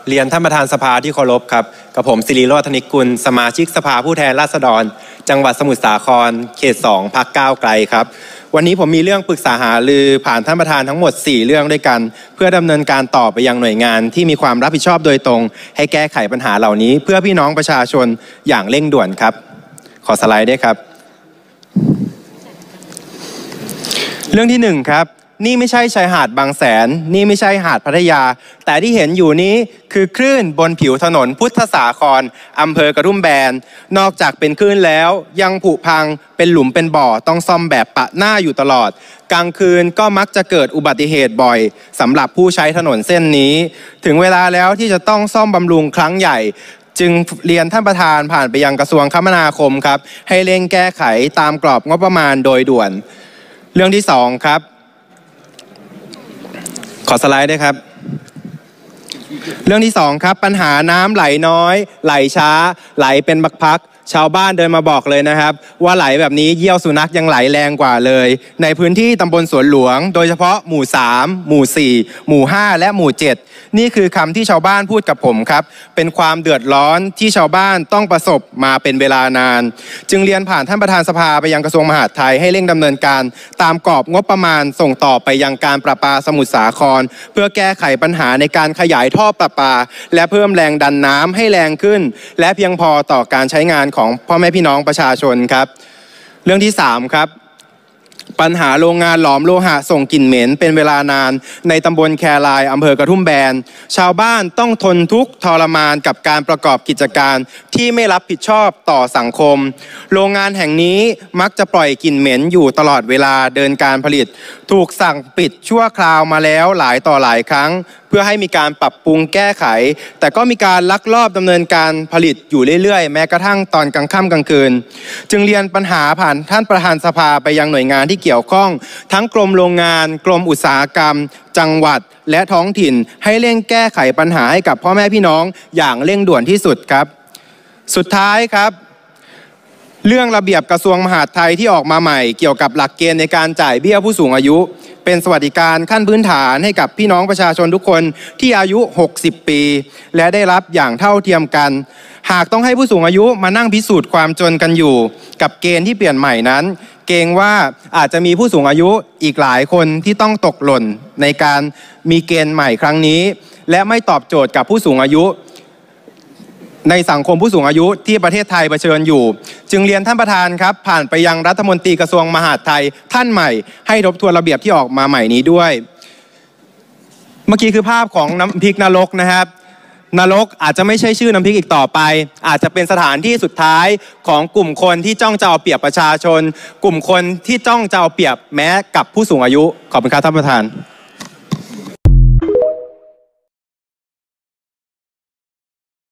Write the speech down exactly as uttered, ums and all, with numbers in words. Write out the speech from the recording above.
เรียนท่านประธานสภาที่เคารพครับกับผมศิริโรจน์ ธนิกุลสมาชิกสภาผู้แทนราษฎรจังหวัดสมุทรสาครเขตสองพรรคก้าวไกลครับวันนี้ผมมีเรื่องปรึกษาหารือผ่านท่านประธานทั้งหมดสี่เรื่องด้วยกันเพื่อดำเนินการต่อไปยังหน่วยงานที่มีความรับผิดชอบโดยตรงให้แก้ไขปัญหาเหล่านี้เพื่อพี่น้องประชาชนอย่างเร่งด่วนครับขอสไลด์ด้วยครับเรื่องที่หนึ่งครับนี่ไม่ใช่ชายหาดบางแสนนี่ไม่ใช่หาดพัทยาแต่ที่เห็นอยู่นี้คือคลื่นบนผิวถนนพุทธสาครอำเภอกระทุ่มแบนนอกจากเป็นคลื่นแล้วยังผุพังเป็นหลุมเป็นบ่อต้องซ่อมแบบปะหน้าอยู่ตลอดกลางคืนก็มักจะเกิดอุบัติเหตุบ่อยสำหรับผู้ใช้ถนนเส้นนี้ถึงเวลาแล้วที่จะต้องซ่อมบำรุงครั้งใหญ่จึงเรียนท่านประธานผ่านไปยังกระทรวงคมนาคมครับให้เร่งแก้ไขตามกรอบงบประมาณโดยด่วนเรื่องที่สองครับขอสไลด์ด้วยครับเรื่องที่สองครับปัญหาน้ำไหลน้อยไหลช้าไหลเป็นพักๆชาวบ้านเดินมาบอกเลยนะครับว่าไหลแบบนี้เยี่ยวสุนัขยังไหลแรงกว่าเลยในพื้นที่ตำบลสวนหลวงโดยเฉพาะหมู่สามหมู่สี่หมู่ห้าและหมู่เจ็ดนี่คือคำที่ชาวบ้านพูดกับผมครับเป็นความเดือดร้อนที่ชาวบ้านต้องประสบมาเป็นเวลานานจึงเรียนผ่านท่านประธานสภาไปยังกระทรวงมหาดไทยให้เร่งดำเนินการตามกรอบงบประมาณส่งต่อไปยังการประปาสมุทรสาครเพื่อแก้ไขปัญหาในการขยายท่อประปาและเพิ่มแรงดันน้ำให้แรงขึ้นและเพียงพอต่อการใช้งานของพ่อแม่พี่น้องประชาชนครับเรื่องที่สามครับปัญหาโรงงานหลอมโลหะส่งกลิ่นเหม็นเป็นเวลานานในตำบลแครายอำเภอกระทุ่มแบนชาวบ้านต้องทนทุกข์ทรมานกับการประกอบกิจการที่ไม่รับผิดชอบต่อสังคมโรงงานแห่งนี้มักจะปล่อยกลิ่นเหม็นอยู่ตลอดเวลาเดินการผลิตถูกสั่งปิดชั่วคราวมาแล้วหลายต่อหลายครั้งเพื่อให้มีการปรับปรุงแก้ไขแต่ก็มีการลักลอบดำเนินการผลิตอยู่เรื่อยๆแม้กระทั่งตอนกลางค่ำกลางคืนจึงเรียนปัญหาผ่านท่านประธานสภาไปยังหน่วยงานที่เกี่ยวข้องทั้งกรมโรงงานกรมอุตสาหกรรมจังหวัดและท้องถิ่นให้เร่งแก้ไขปัญหาให้กับพ่อแม่พี่น้องอย่างเร่งด่วนที่สุดครับสุดท้ายครับเรื่องระเบียบกระทรวงมหาดไทยที่ออกมาใหม่เกี่ยวกับหลักเกณฑ์ในการจ่ายเบี้ยผู้สูงอายุเป็นสวัสดิการขั้นพื้นฐานให้กับพี่น้องประชาชนทุกคนที่อายุหกสิบปีและได้รับอย่างเท่าเทียมกันหากต้องให้ผู้สูงอายุมานั่งพิสูจน์ความจนกันอยู่กับเกณฑ์ที่เปลี่ยนใหม่นั้นเกรงว่าอาจจะมีผู้สูงอายุอีกหลายคนที่ต้องตกหล่นในการมีเกณฑ์ใหม่ครั้งนี้และไม่ตอบโจทย์กับผู้สูงอายุในสังคมผู้สูงอายุที่ประเทศไทยเผชิญอยู่จึงเรียนท่านประธานครับผ่านไปยังรัฐมนตรีกระทรวงมหาดไทยท่านใหม่ให้ทบทวนระเบียบที่ออกมาใหม่นี้ด้วยเมื่อกี้คือภาพของน้ำพริกนรกนะครับนรกอาจจะไม่ใช่ชื่อน้ำพริกอีกต่อไปอาจจะเป็นสถานที่สุดท้ายของกลุ่มคนที่จ้องจะเอาเปรียบประชาชนกลุ่มคนที่จ้องจะเอาเปรียบแม้กับผู้สูงอายุขอบคุณครับท่านประธาน